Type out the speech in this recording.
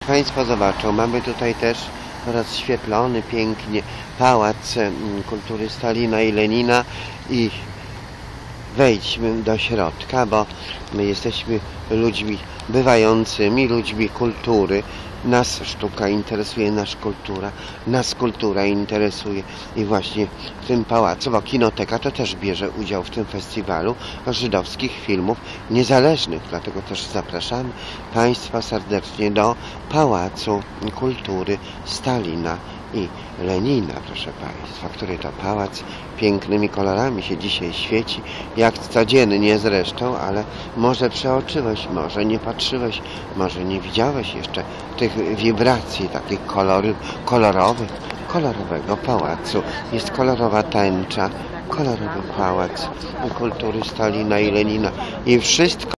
Państwo zobaczą, mamy tutaj też rozświetlony pięknie Pałac Kultury Stalina i Lenina i wejdźmy do środka, bo my jesteśmy ludźmi bywającymi, ludźmi kultury. Nas sztuka interesuje, nas kultura interesuje i właśnie w tym pałacu, bo Kinoteka to też bierze udział w tym festiwalu żydowskich filmów niezależnych, dlatego też zapraszamy Państwa serdecznie do Pałacu Kultury Stalina i Lenina, proszę Państwa, który to pałac pięknymi kolorami się dzisiaj świeci, jak codziennie zresztą, ale może przeoczyłeś, może nie patrzyłeś, może nie widziałeś jeszcze tych wibracji takich kolorowego pałacu. Jest kolorowa tęcza, kolorowy pałac kultury Stalina i Lenina i wszystko